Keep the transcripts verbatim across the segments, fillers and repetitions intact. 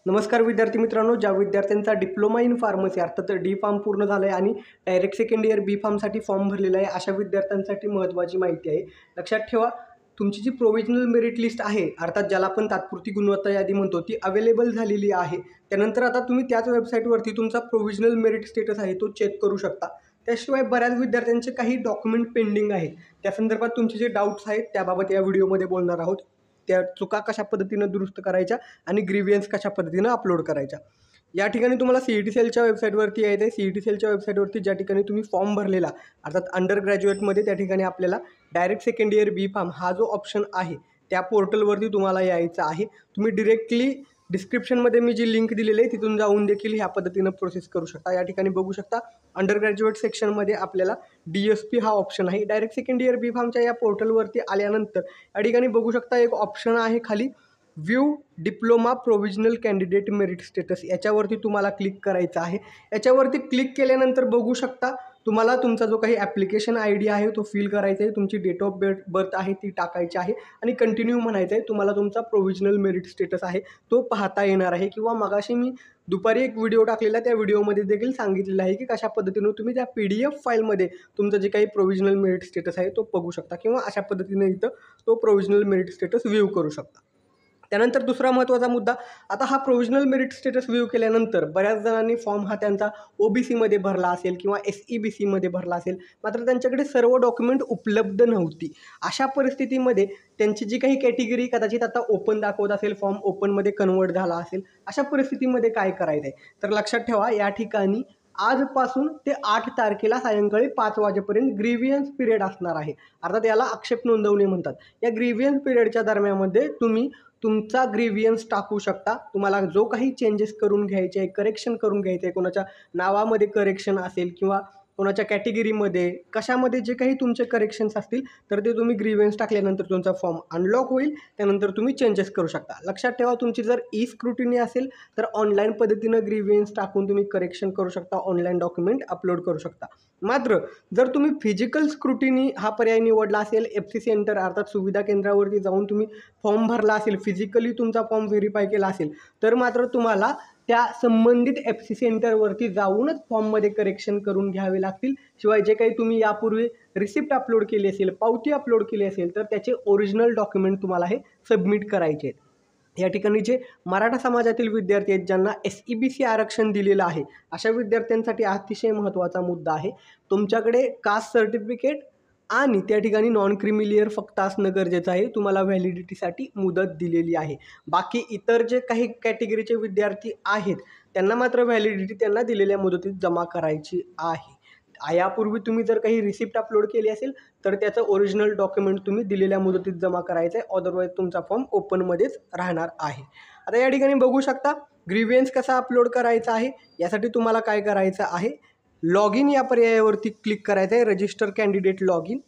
नमस्कार विद्यार्थी मित्रांनो, ज्या विद्यार्थ्यांचा डिप्लोमा इन फार्मसी अर्थात डी फार्म पूर्ण झाला आहे आणि डायरेक्ट सेकंड इयर बी फार्मसाठी फॉर्म भरलेला आहे, अशा विद्यार्थ्यांसाठी महत्त्वाची माहिती आहे. लक्षात ठेवा, तुमची जी प्रोव्हिजनल मेरिट लिस्ट आहे अर्थात ज्याला आपण तात्पुरती गुणवत्ता यादी म्हणतो ती अवेलेबल झालेली आहे. त्यानंतर आता तुम्ही त्याच वेबसाईटवरती तुमचा प्रोव्हिजनल मेरिट स्टेटस आहे तो चेक करू शकता. त्याशिवाय बऱ्याच विद्यार्थ्यांचे काही डॉक्युमेंट पेंडिंग आहे. त्या संदर्भात तुमचे जे डाऊट्स आहेत त्याबाबत या व्हिडिओमध्ये बोलणार आहोत. त्या चुका कशा पद्धतीनं दुरुस्त करायच्या आणि ग्रीवियन्स कशा पद्धतीनं अपलोड करायच्या. या ठिकाणी तुम्हाला सी ई टी सेलच्या वेबसाईटवरती यायचं आहे. सी ई टी सेलच्या वेबसाईटवरती ज्या ठिकाणी तुम्ही फॉर्म भरलेला अर्थात अंडर ग्रॅज्युएटमध्ये त्या ठिकाणी आपल्याला direct second year B pharm हा जो ऑप्शन आहे त्या पोर्टलवरती तुम्हाला यायचं आहे. तुम्ही डिरेक्टली डिस्क्रिप्शनमध्ये मी जी लिंक दिलेली आहे तिथून जाऊन देखील ह्या पद्धतीनं प्रोसेस करू शकता. या ठिकाणी बघू शकता अंडर ग्रॅज्युएट सेक्शनमध्ये आपल्याला डी एस पी हा ऑप्शन आहे. डायरेक्ट सेकंड इयर बी फार्मच्या या पोर्टलवरती आल्यानंतर या ठिकाणी बघू शकता एक ऑप्शन आहे खाली view diploma provisional candidate merit status, याच्यावरती तुम्हाला क्लिक करायचं आहे. याच्यावरती क्लिक केल्यानंतर बघू शकता तुम्हाला तुमचा जो काही ॲप्लिकेशन आय डी आहे तो फिल करायचा आहे, तुमची डेट ऑफ बर्थ बर्थ आहे ती टाकायची आहे आणि कंटिन्यू म्हणायचं आहे. तुम्हाला तुमचा प्रोव्हिजनल मेरिट स्टेटस आहे तो पाहता येणार आहे. किंवा मगाशी मी दुपारी एक व्हिडिओ टाकलेला, त्या व्हिडिओमध्ये देखील सांगितलेलं आहे की कशा पद्धतीनं तुम्ही त्या पी डी एफ फाईलमध्ये तुमचं जे काही प्रोव्हिजनल मेरिट स्टेटस आहे तो बघू शकता किंवा अशा पद्धतीने इथं तो प्रोव्हिजनल मेरिट स्टेटस व्ह्यू करू शकता. त्यानंतर दुसरा महत्त्वाचा मुद्दा, आता हा प्रोव्हिजनल मेरिट स्टेटस व्ह्यू केल्यानंतर बऱ्याच जणांनी फॉर्म हा त्यांचा ओ बी सीमध्ये भरला असेल किंवा एस ई बी सीमध्ये भरला असेल, मात्र त्यांच्याकडे सर्व डॉक्युमेंट उपलब्ध नव्हती. अशा परिस्थितीमध्ये त्यांची जी काही कॅटेगरी कदाचित आता ओपन दाखवत असेल, फॉर्म ओपनमध्ये कन्वर्ट झाला असेल, अशा परिस्थितीमध्ये काय करायचं आहे तर लक्षात ठेवा, या ठिकाणी आजपासून ते आठ तारखेला सायंकाळी पाच वाजेपर्यंत ग्रीवियन्स पिरियड असणार आहे. अर्थात याला आक्षेप नोंदवणे म्हणतात. या ग्रीवियन्स पिरियडच्या दरम्यानमध्ये तुम्ही तुमचा ग्रीवियन्स टाकू शकता. तुम्हाला जो काही चेंजेस करून घ्यायचे आहे, करेक्शन करून घ्यायचे आहे, कोणाच्या नावामध्ये करेक्शन असेल किंवा कोणाच्या कॅटेगरीमध्ये कशामध्ये जे काही तुमचे करेक्शन्स असतील तर ते तुम्ही ग्रीवियन्स टाकल्यानंतर तुमचा फॉर्म अनलॉक होईल. त्यानंतर तुम्ही चेंजेस करू शकता. लक्षात ठेवा, तुमची जर ई स्क्रुटिनी असेल तर ऑनलाईन पद्धतीनं ग्रीवियन्स टाकून तुम्ही करेक्शन करू शकता, ऑनलाईन डॉक्युमेंट अपलोड करू शकता. मात्र जर तुम्ही फिजिकल स्क्रुटिनी हा पर्याय निवडला असेल, एफ सी सेंटर अर्थात सुविधा केंद्रावरती जाऊन तुम्ही फॉर्म भरला असेल, फिजिकली तुमचा फॉर्म व्हेरीफाय केला असेल, तर मात्र तुम्हाला त्या संबंधित एफ सी सेंटरवरती जाऊनच फॉर्ममध्ये करेक्शन करून घ्यावे लागतील. शिवाय जे काही तुम्ही यापूर्वी रिसिप्ट अपलोड केली असेल, पावती अपलोड केली असेल, तर त्याचे ओरिजिनल डॉक्युमेंट तुम्हाला हे सबमिट करायचे आहेत. या ठिकाणी जे मराठा समाजातील विद्यार्थी आहेत ज्यांना एस ई बी सी आरक्षण दिलेलं आहे, अशा विद्यार्थ्यांसाठी अतिशय महत्त्वाचा मुद्दा आहे. तुमच्याकडे कास्ट सर्टिफिकेट आणि त्या ठिकाणी नॉन क्रिमिलियर फक्त असणं गरजेचं आहे. तुम्हाला व्हॅलिडिटीसाठी मुदत दिलेली आहे. बाकी इतर जे काही कॅटेगरीचे विद्यार्थी आहेत त्यांना मात्र व्हॅलिडिटी त्यांना दिलेल्या मुदतीत जमा करायची आहे. यापूर्वी तुम्ही जर काही रिसिप्ट अपलोड केली असेल तर त्याचं ओरिजिनल डॉक्युमेंट तुम्ही दिलेल्या मुदतीत जमा करायचं आहे. अदरवाईज तुमचा फॉर्म ओपनमध्येच राहणार आहे. आता या ठिकाणी बघू शकता ग्रीवियन्स कसा अपलोड करायचा आहे. यासाठी तुम्हाला काय करायचं आहे, लॉग इन या पर्यायावरती क्लिक करायचं आहे. Register candidate log in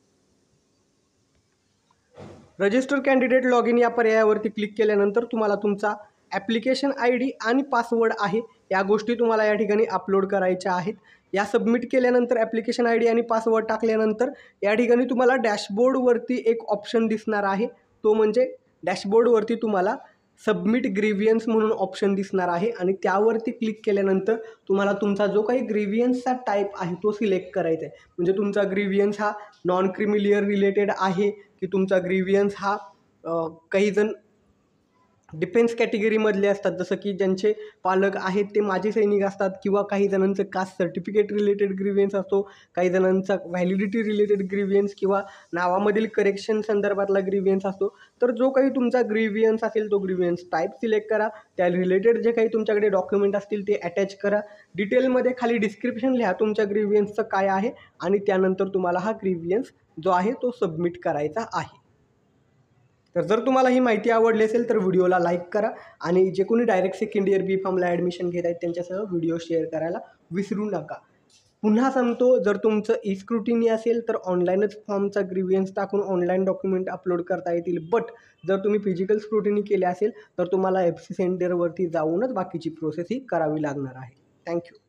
register candidate log in या पर्यायावरती क्लिक केल्यानंतर तुम्हाला तुमचा ॲप्लिकेशन आय डी आणि पासवर्ड आहे या गोष्टी तुम्हाला या ठिकाणी अपलोड करायच्या आहेत. या सबमिट केल्यानंतर ॲप्लिकेशन आय डी आणि पासवर्ड टाकल्यानंतर या ठिकाणी तुम्हाला डॅशबोर्डवरती एक ऑप्शन दिसणार आहे. तो म्हणजे डॅशबोर्डवरती तुम्हाला सबमिट ग्रीवियन्स म्हणून ऑप्शन दिसणार आहे आणि त्यावरती क्लिक केल्यानंतर तुम्हाला तुमचा जो काही ग्रीवियन्सचा टाईप आहे तो सिलेक्ट करायचा आहे. म्हणजे तुमचा ग्रीवियन्स हा नॉन क्रिमिलियर रिलेटेड आहे की तुमचा ग्रीवियन्स हा काही जण डिफेन्स कॅटेगरीमधले असतात, जसं की ज्यांचे पालक आहेत ते माजी सैनिक असतात, किंवा काही जणांचं कास्ट सर्टिफिकेट रिलेटेड ग्रीवियन्स असतो, काही जणांचा व्हॅलिडिटी रिलेटेड ग्रीवियन्स किंवा नावामधील करेक्शन संदर्भातला ग्रीवियन्स असतो. तर जो काही तुमचा ग्रीवियन्स असेल तो ग्रीवियन्स टाईप सिलेक्ट करा. त्या रिलेटेड जे काही तुमच्याकडे डॉक्युमेंट असतील ते अटॅच करा. डिटेलमध्ये खाली डिस्क्रिप्शन लिहा तुमच्या ग्रीवियन्सचं काय आहे आणि त्यानंतर तुम्हाला हा ग्रीवियन्स जो आहे तो सबमिट करायचा आहे. तर जर तुम्हाला ही माहिती आवडली असेल तर व्हिडिओला लाईक करा आणि जे कोणी डायरेक्ट सेकंड इयर बी फार्मला ॲडमिशन घेत आहेत त्यांच्यासह व्हिडिओ शेअर करायला विसरू नका. पुन्हा सांगतो, जर तुमचं ई स्क्रुटिनी असेल तर ऑनलाईनच फॉर्मचा ग्रीवियन्स टाकून ऑनलाईन डॉक्युमेंट अपलोड करता येतील. बट जर तुम्ही फिजिकल स्क्रुटिनी केले असेल तर तुम्हाला एफ सी सेंटरवरती जाऊनच बाकीची प्रोसेस ही करावी लागणार आहे. थँक्यू.